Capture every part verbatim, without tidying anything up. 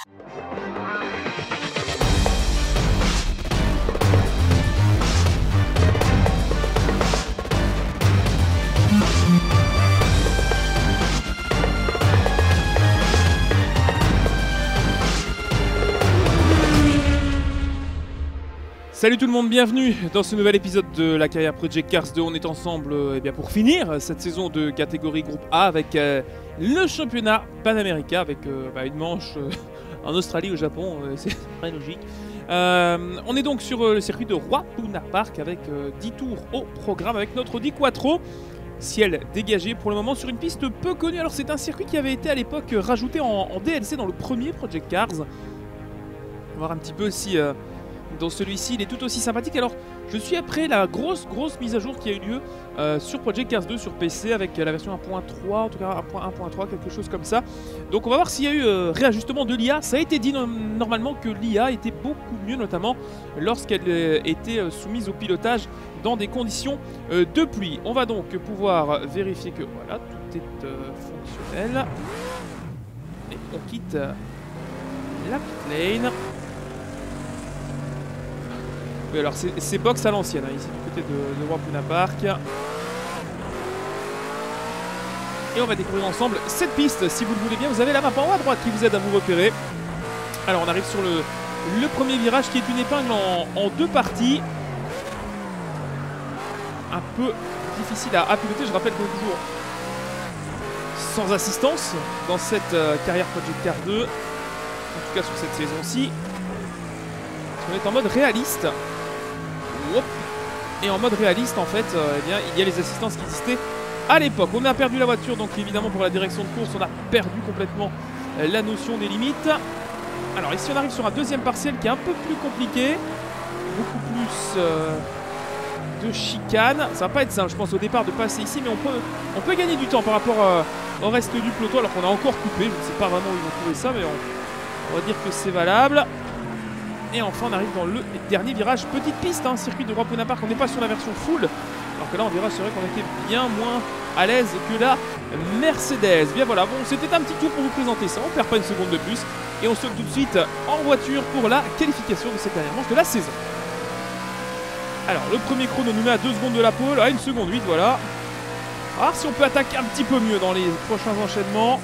Salut tout le monde, bienvenue dans ce nouvel épisode de la carrière Project Cars deux. On est ensemble euh, eh bien, pour finir cette saison de catégorie groupe A avec euh, le championnat panaméricain avec euh, bah, une manche euh, en Australie, au Japon, euh, c'est très logique. Euh, on est donc sur euh, le circuit de Ruapuna Park avec euh, dix tours au programme avec notre Audi Quattro. Ciel dégagé pour le moment sur une piste peu connue. Alors c'est un circuit qui avait été à l'époque rajouté en, en D L C dans le premier Project Cars. On va voir un petit peu si... Euh, Dans celui-ci, il est tout aussi sympathique. Alors, je suis après la grosse, grosse mise à jour qui a eu lieu euh, sur Project Cars deux sur P C avec la version un point trois, en tout cas un point un point trois, quelque chose comme ça. Donc, on va voir s'il y a eu euh, réajustement de l'I A. Ça a été dit no normalement que l'I A était beaucoup mieux, notamment lorsqu'elle euh, était euh, soumise au pilotage dans des conditions euh, de pluie. On va donc pouvoir vérifier que voilà, tout est euh, fonctionnel. Et on quitte euh, la pit lane. Oui, alors c'est box à l'ancienne, hein, ici du côté de, de Ruapuna Park. Et on va découvrir ensemble cette piste, si vous le voulez bien. Vous avez la map en haut à droite qui vous aide à vous repérer. Alors on arrive sur le, le premier virage qui est une épingle en, en deux parties. Un peu difficile à, à piloter, je rappelle qu'on est toujours sans assistance dans cette euh, carrière Project Cars deux. En tout cas sur cette saison-ci. On est en mode réaliste. Et en mode réaliste, en fait, euh, eh bien, il y a les assistances qui existaient à l'époque. On a perdu la voiture, donc évidemment pour la direction de course, on a perdu complètement euh, la notion des limites. Alors ici, on arrive sur un deuxième partiel qui est un peu plus compliqué. Beaucoup plus euh, de chicane. Ça va pas être simple, je pense, au départ de passer ici, mais on peut, on peut gagner du temps par rapport euh, au reste du peloton, alors qu'on a encore coupé. Je ne sais pas vraiment où ils vont trouver ça, mais on, on va dire que c'est valable. Et enfin on arrive dans le dernier virage, petite piste, hein, circuit de Ruapuna Park, on n'est pas sur la version full. Alors que là en virage c'est vrai qu'on était bien moins à l'aise que la Mercedes. Bien voilà, bon c'était un petit tour pour vous présenter ça, on perd pas une seconde de plus. Et on saute tout de suite en voiture pour la qualification de cette dernière manche de la saison. Alors le premier chrono nous met à deux secondes de la pole, à une seconde huit, voilà. On va voir si on peut attaquer un petit peu mieux dans les prochains enchaînements.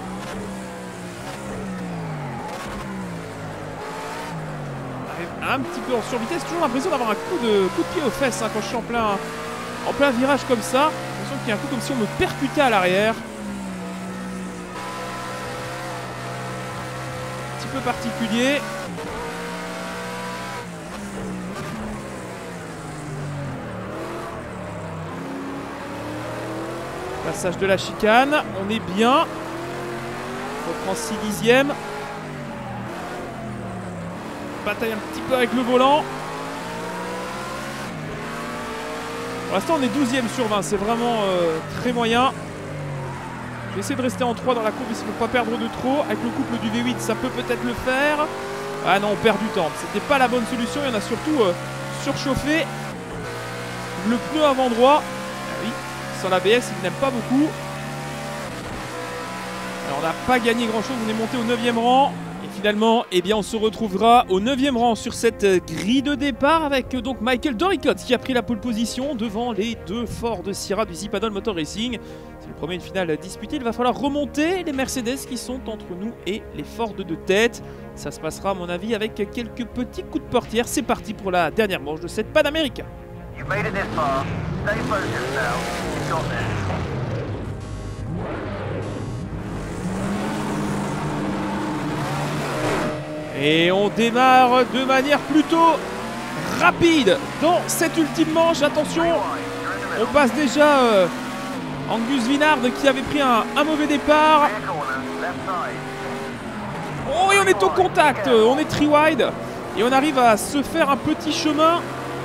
Un petit peu en survitesse, toujours l'impression d'avoir un coup de, coup de pied aux fesses hein, quand je suis en plein, en plein virage comme ça. J'ai l'impression qu'il y a un coup comme si on me percutait à l'arrière. Un petit peu particulier. Passage de la chicane, on est bien. On reprend six dixièmes. Bataille un petit peu avec le volant. Pour l'instant on est douzième sur vingt, c'est vraiment euh, très moyen. Je vais essayer de rester en trois dans la courbe ici pour ne pas perdre de trop. Avec le couple du V huit ça peut peut-être le faire. Ah non, on perd du temps, c'était pas la bonne solution. Il y en a surtout euh, surchauffé. Le pneu avant droit, ah oui, sans l'A B S il n'aime pas beaucoup. Alors on n'a pas gagné grand chose, on est monté au neuvième rang. Finalement, eh bien, on se retrouvera au neuvième rang sur cette grille de départ avec donc Michael Doricott qui a pris la pole position devant les deux Ford Sierra du Zipadol Motor Racing. C'est le premier une finale disputée. Il va falloir remonter les Mercedes qui sont entre nous et les Ford de tête. Ça se passera à mon avis avec quelques petits coups de portière. C'est parti pour la dernière manche de cette Panamérica. Et on démarre de manière plutôt rapide dans cette ultime manche. Attention, on passe déjà euh, Angus Vinard qui avait pris un, un mauvais départ. Oh, et on est au contact, on est tri-wide. Et on arrive à se faire un petit chemin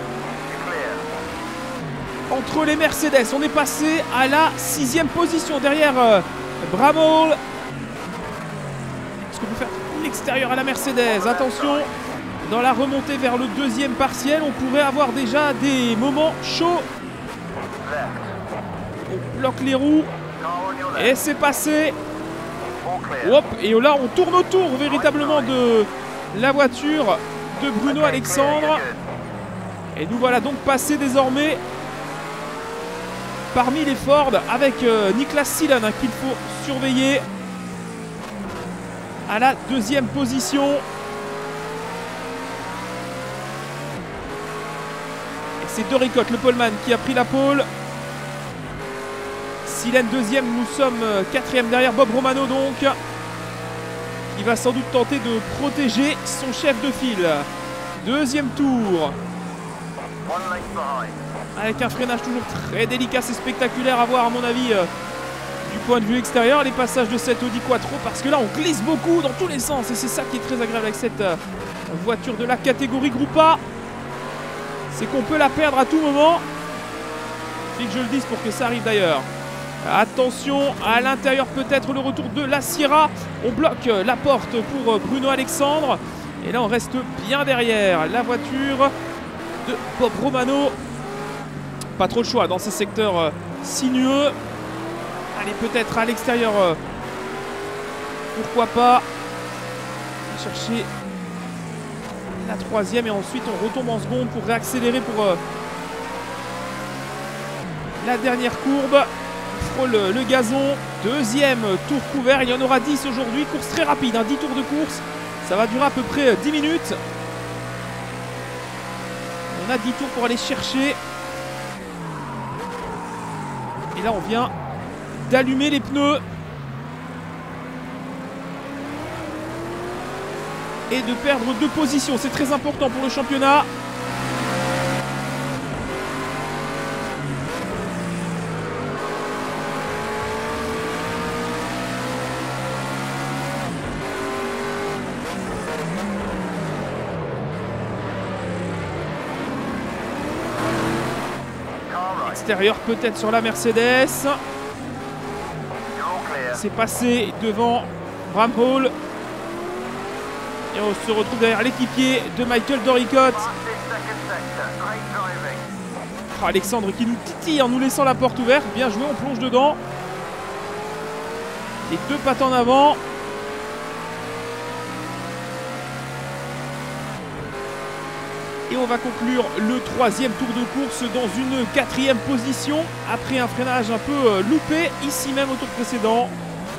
entre les Mercedes. On est passé à la sixième position derrière euh, Bramall. Est-ce qu'on peut faire l'extérieur à la Mercedes? Attention, dans la remontée vers le deuxième partiel, on pourrait avoir déjà des moments chauds. On bloque les roues. Et c'est passé. Hop, et là on tourne autour véritablement de la voiture de Bruno Alexandre. Et nous voilà donc passés désormais parmi les Ford avec euh, Niklas Sillen hein, qu'il faut surveiller à la deuxième position. Et c'est Doricotte, le poleman, qui a pris la pole. Sillen deuxième, nous sommes quatrième derrière Bob Romano donc. Il va sans doute tenter de protéger son chef de file. Deuxième tour. Avec un freinage toujours très délicat, c'est spectaculaire à voir à mon avis euh, du point de vue extérieur. Les passages de cette Audi Quattro, parce que là on glisse beaucoup dans tous les sens et c'est ça qui est très agréable avec cette euh, voiture de la catégorie Groupe A. C'est qu'on peut la perdre à tout moment. Il faut que je le dise pour que ça arrive d'ailleurs. Attention, à l'intérieur peut-être le retour de la Sierra. On bloque la porte pour Bruno Alexandre. Et là on reste bien derrière la voiture de Bob Romano. Pas trop de choix dans ces secteurs euh, sinueux. Allez, peut-être à l'extérieur. Euh, pourquoi pas. Chercher la troisième et ensuite on retombe en seconde pour réaccélérer pour euh, la dernière courbe. On frôle le gazon. Deuxième tour couvert. Il y en aura dix aujourd'hui. Course très rapide, hein, dix tours de course. Ça va durer à peu près dix minutes. On a dix tours pour aller chercher. Et là, on vient d'allumer les pneus. Et de perdre deux positions. C'est très important pour le championnat. Extérieur peut-être sur la Mercedes. C'est passé devant Bramhall. Et on se retrouve derrière l'équipier de Michael Doricotte. Oh, Alexandre qui nous titille en nous laissant la porte ouverte. Bien joué, on plonge dedans. Et deux pattes en avant. Et on va conclure le troisième tour de course dans une quatrième position après un freinage un peu loupé ici même au tour précédent.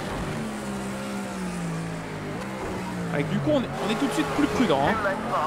Avec du coup on est, on est tout de suite plus prudent. Hein.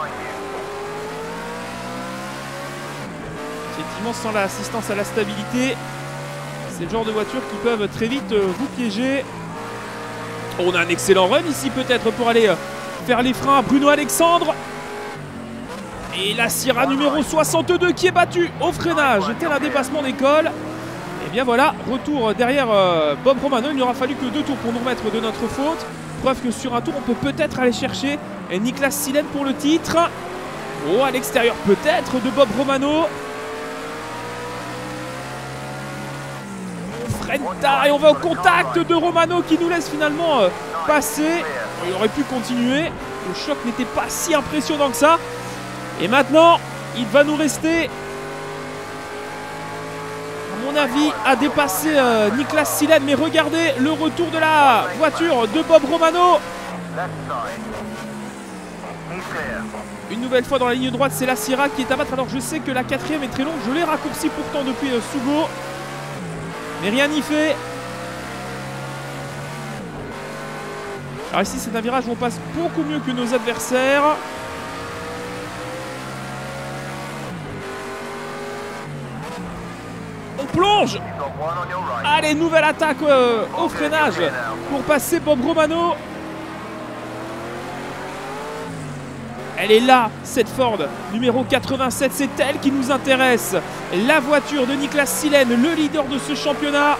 Effectivement, sans l'assistance à la stabilité, c'est le genre de voitures qui peuvent très vite vous piéger. On a un excellent run ici peut-être pour aller faire les freins à Bruno Alexandre. Et la Sierra numéro soixante-deux qui est battue au freinage. Tel un dépassement d'école. Et bien voilà, retour derrière euh, Bob Romano. Il n'aura fallu que deux tours pour nous remettre de notre faute. Preuve que sur un tour, on peut peut-être aller chercher Niklas Sillen pour le titre. Oh, à l'extérieur peut-être de Bob Romano. On freine tard et on va au contact de Romano qui nous laisse finalement euh, passer. Il aurait pu continuer. Le choc n'était pas si impressionnant que ça. Et maintenant, il va nous rester, à mon avis, à dépasser euh, Niklas Sillen. Mais regardez le retour de la voiture de Bob Romano. Une nouvelle fois dans la ligne droite, c'est la Sierra qui est à battre. Alors je sais que la quatrième est très longue. Je l'ai raccourci pourtant depuis euh, Sugo. Mais rien n'y fait. Alors ici, c'est un virage où on passe beaucoup mieux que nos adversaires. Plonge. Allez, nouvelle attaque euh, au freinage pour passer Bob Romano. Elle est là, cette Ford numéro quatre-vingt-sept, c'est elle qui nous intéresse. La voiture de Niklas Sillen, le leader de ce championnat.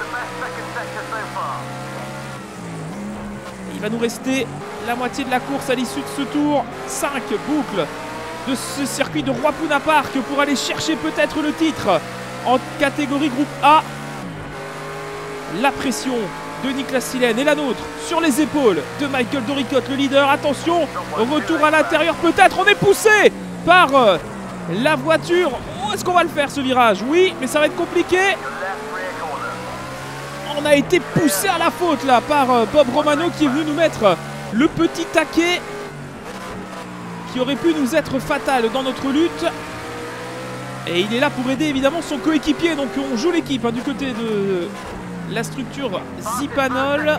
Il va nous rester la moitié de la course à l'issue de ce tour. cinq boucles de ce circuit de Ruapuna Park pour aller chercher peut-être le titre en catégorie groupe A. La pression de Niklas Sillen et la nôtre sur les épaules de Michael Doricotte, le leader. Attention, retour à l'intérieur peut-être. On est poussé par euh, la voiture. Oh, est-ce qu'on va le faire ce virage? Oui, mais ça va être compliqué. on a été poussé à la faute là par euh, Bob Romano qui est venu nous mettre euh, le petit taquet qui aurait pu nous être fatal dans notre lutte. Et il est là pour aider évidemment son coéquipier. Donc on joue l'équipe hein, du côté de la structure Zipanol.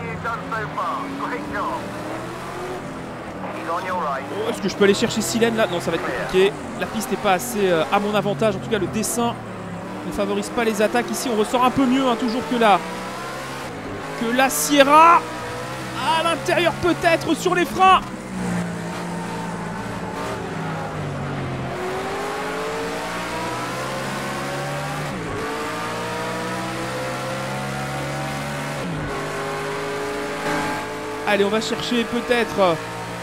Oh, est-ce que je peux aller chercher Silène là? Non, ça va être compliqué. La piste n'est pas assez euh, à mon avantage. En tout cas, le dessin ne favorise pas les attaques. Ici, on ressort un peu mieux hein, toujours que la, que la Sierra. À l'intérieur peut-être sur les freins. Allez, on va chercher peut-être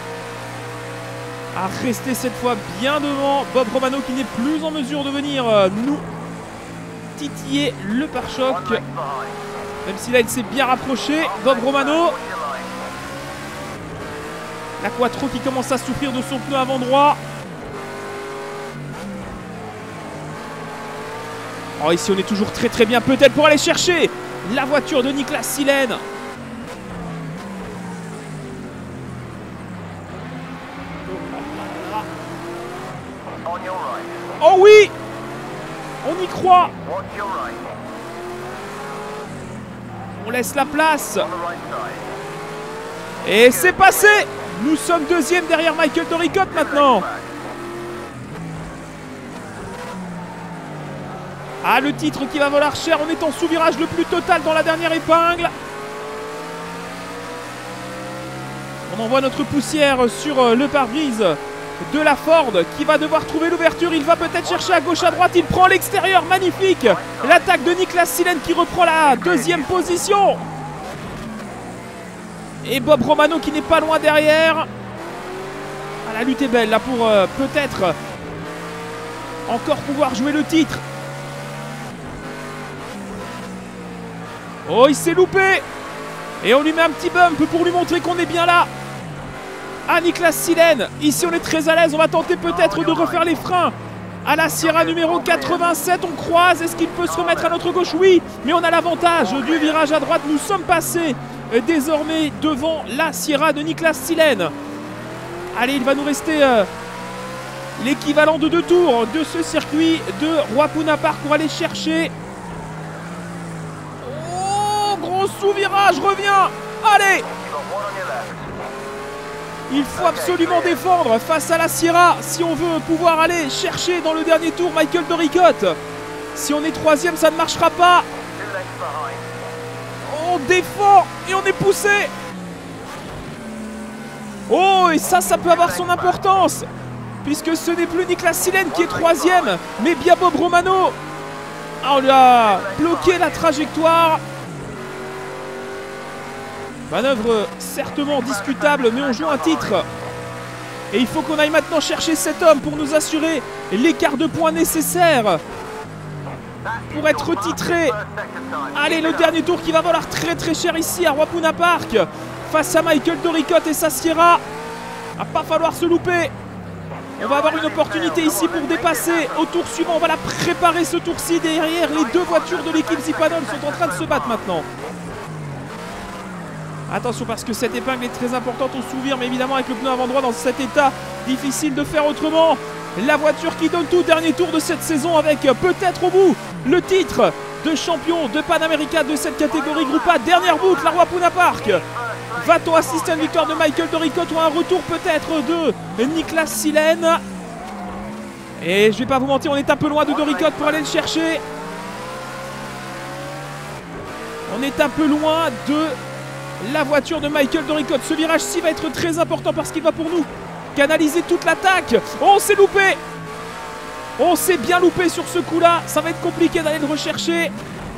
à rester cette fois bien devant Bob Romano qui n'est plus en mesure de venir nous titiller le pare-choc. Même si là il s'est bien rapproché. Bob Romano. La Quattro qui commence à souffrir de son pneu avant droit. Oh, ici on est toujours très très bien peut-être pour aller chercher la voiture de Niklas Silène. Oh oui! On y croit! On laisse la place. Et c'est passé! Nous sommes deuxième derrière Michael Doricotte maintenant. Ah, le titre qui va valoir cher en étant sous virage le plus total dans la dernière épingle. On envoie notre poussière sur le pare-brise de la Ford qui va devoir trouver l'ouverture. Il va peut-être chercher à gauche, à droite. Il prend l'extérieur, magnifique. L'attaque de Niklas Silène qui reprend la deuxième position. Et Bob Romano qui n'est pas loin derrière. Ah, la lutte est belle là pour euh, peut-être encore pouvoir jouer le titre. Oh, il s'est loupé. Et on lui met un petit bump pour lui montrer qu'on est bien là. Ah, Niklas Silène, ici on est très à l'aise, on va tenter peut-être de refaire les freins à la Sierra numéro quatre-vingt-sept, on croise, est-ce qu'il peut se remettre à notre gauche? Oui, mais on a l'avantage du virage à droite, nous sommes passés désormais devant la Sierra de Niklas Silène. Allez, il va nous rester euh, l'équivalent de deux tours de ce circuit de Ruapuna Park pour aller chercher. Oh, gros sous-virage, reviens. Allez! Il faut absolument défendre face à la Sierra si on veut pouvoir aller chercher dans le dernier tour Michael Doricotte. Si on est troisième, ça ne marchera pas. On défend et on est poussé. Oh, et ça, ça peut avoir son importance. Puisque ce n'est plus Niklas Silène qui est troisième, mais bien Bob Romano. Ah, on lui a bloqué la trajectoire. Manœuvre certainement discutable, mais on joue un titre. Et il faut qu'on aille maintenant chercher cet homme pour nous assurer l'écart de points nécessaire pour être titré. Allez, le dernier tour qui va valoir très très cher ici à Ruapuna Park face à Michael Doricotte et sa Sierra. Il va pas falloir se louper. On va avoir une opportunité ici pour dépasser au tour suivant. On va la préparer ce tour-ci. Derrière, les deux voitures de l'équipe Zipanol sont en train de se battre maintenant. Attention parce que cette épingle est très importante, on se souvient, mais évidemment avec le pneu avant droit dans cet état, difficile de faire autrement. La voiture qui donne tout, dernier tour de cette saison avec peut-être au bout le titre de champion de Panamérica de cette catégorie groupe A. Dernière boucle, la Ruapuna Park. Va-t-on assister à une victoire de Michael Doricotte ou à un retour peut-être de Niklas Silène? Et je vais pas vous mentir, on est un peu loin de Doricotte pour aller le chercher. On est un peu loin de la voiture de Michael Doricotte. Ce virage-ci va être très important parce qu'il va pour nous canaliser toute l'attaque. Oh, on s'est loupé. On s'est bien loupé sur ce coup-là. Ça va être compliqué d'aller le rechercher.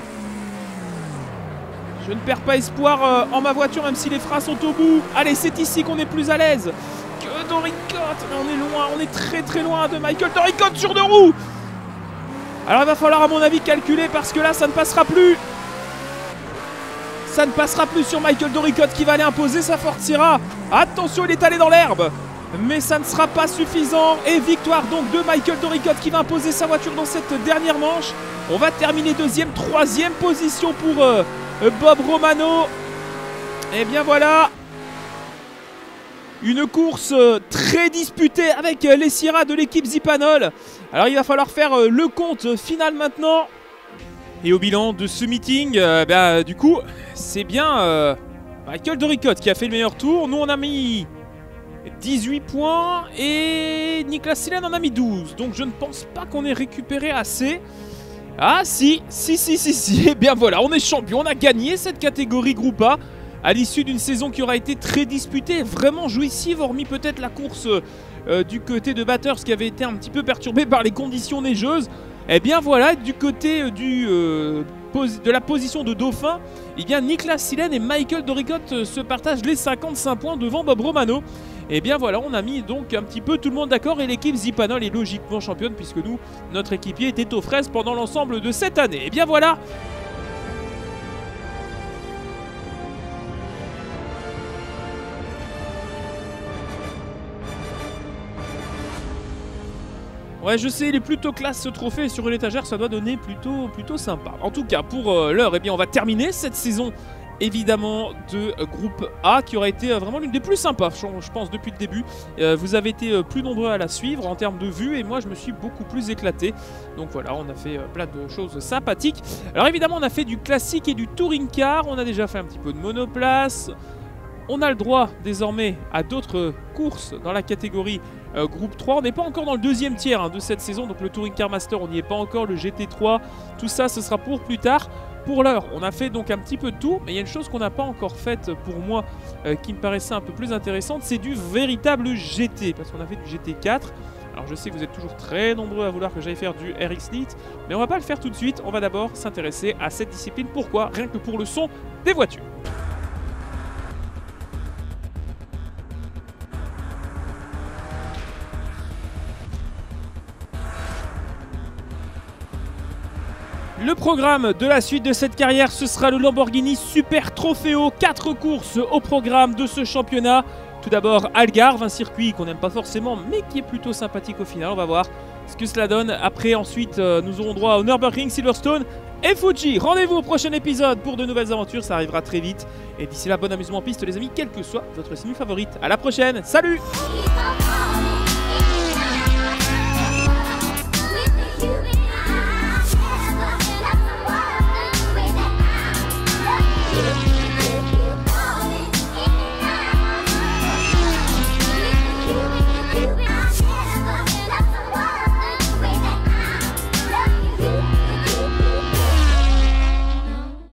Je ne perds pas espoir euh, en ma voiture, même si les freins sont au bout. Allez, c'est ici qu'on est plus à l'aise que Doricotte. On est loin, on est très très loin de Michael Doricotte sur deux roues. Alors il va falloir à mon avis calculer parce que là ça ne passera plus. Ça ne passera plus sur Michael Doricotte qui va aller imposer sa Ford Sierra. Attention, il est allé dans l'herbe. Mais ça ne sera pas suffisant. Et victoire donc de Michael Doricotte qui va imposer sa voiture dans cette dernière manche. On va terminer deuxième, troisième position pour euh, Bob Romano. Et bien voilà, une course très disputée avec les Sierra de l'équipe Zipanol. Alors il va falloir faire le compte final maintenant. Et au bilan de ce meeting, euh, bah, du coup, c'est bien euh, Michael Doricotte qui a fait le meilleur tour. Nous on a mis dix-huit points et Niklas Silén en a mis douze. Donc je ne pense pas qu'on ait récupéré assez. Ah si, si, si, si, si. Et bien voilà, on est champion, on a gagné cette catégorie groupe A. À l'issue d'une saison qui aura été très disputée, vraiment jouissive, hormis peut-être la course euh, du côté de Bathurst qui avait été un petit peu perturbée par les conditions neigeuses. Et bien voilà, du côté euh, du, euh, de la position de Dauphin, eh bien Niklas Silén et Michael Doricotte euh, se partagent les cinquante-cinq points devant Bob Romano. Et bien voilà, on a mis donc un petit peu tout le monde d'accord et l'équipe Zipanol est logiquement championne puisque nous, notre équipier était aux fraises pendant l'ensemble de cette année. Et bien voilà. Ouais, je sais, il est plutôt classe ce trophée. Sur une étagère, ça doit donner plutôt, plutôt sympa. En tout cas, pour euh, l'heure, eh bien, on va terminer cette saison, évidemment, de euh, groupe A, qui aura été euh, vraiment l'une des plus sympas, je pense, depuis le début. Euh, vous avez été euh, plus nombreux à la suivre en termes de vues, et moi, je me suis beaucoup plus éclaté. Donc voilà, on a fait euh, plein de choses sympathiques. Alors évidemment, on a fait du classique et du touring car. On a déjà fait un petit peu de monoplace. On a le droit désormais à d'autres courses dans la catégorie euh, groupe trois. On n'est pas encore dans le deuxième tiers hein, de cette saison, donc le Touring Car Master, on n'y est pas encore, le G T trois, tout ça, ce sera pour plus tard. Pour l'heure, on a fait donc un petit peu de tout, mais il y a une chose qu'on n'a pas encore faite pour moi euh, qui me paraissait un peu plus intéressante, c'est du véritable G T, parce qu'on a fait du G T quatre. Alors je sais que vous êtes toujours très nombreux à vouloir que j'aille faire du R X L I T, mais on va pas le faire tout de suite, on va d'abord s'intéresser à cette discipline. Pourquoi? Rien que pour le son des voitures. Le programme de la suite de cette carrière, ce sera le Lamborghini Super Trofeo. quatre courses au programme de ce championnat. Tout d'abord Algarve, un circuit qu'on n'aime pas forcément, mais qui est plutôt sympathique au final. On va voir ce que cela donne. Après, ensuite, euh, nous aurons droit au Nürburgring, Silverstone et Fuji. Rendez-vous au prochain épisode pour de nouvelles aventures. Ça arrivera très vite. Et d'ici là, bon amusement en piste, les amis, quelle que soit votre simule favorite. À la prochaine. Salut! Yeah.